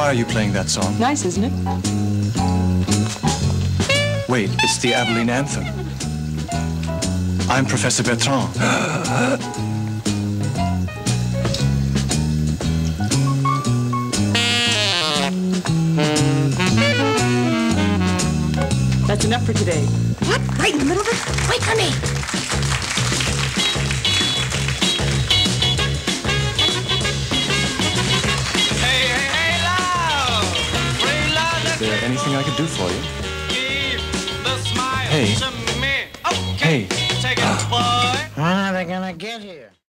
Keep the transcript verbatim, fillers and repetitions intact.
Why are you playing that song? Nice, isn't it? Wait, it's the Abilene Anthem. I'm Professor Bertrand. That's enough for today. What? Right in the middle of it? Wait for me. Hey, hey, hey, love. Free love. Is there anything I could do for you? Give the smile Hey. to me. Okay. Hey. Take it, boy. When are they gonna get here?